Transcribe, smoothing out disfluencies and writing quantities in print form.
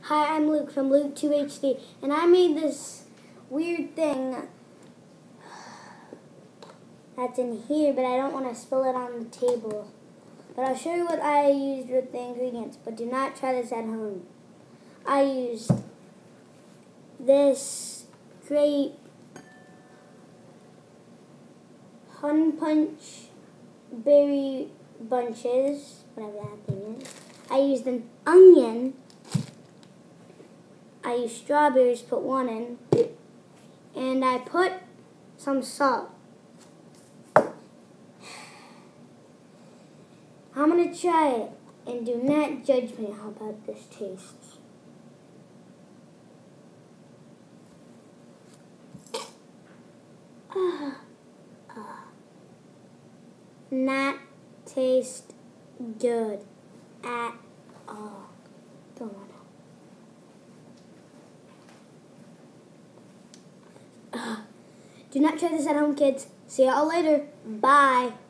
Hi, I'm Luke from Luke2HD, and I made this weird thing that's in here, but I don't want to spill it on the table. But I'll show you what I used with the ingredients, but do not try this at home. I used this grape Hun Punch berry bunches, whatever that thing is. I used an onion. I used strawberries, put one in, and I put some salt. I'm going to try it, and do not judge me how bad this tastes. Not taste good at all. Don't want to. Do not try this at home, kids. See y'all later. Bye.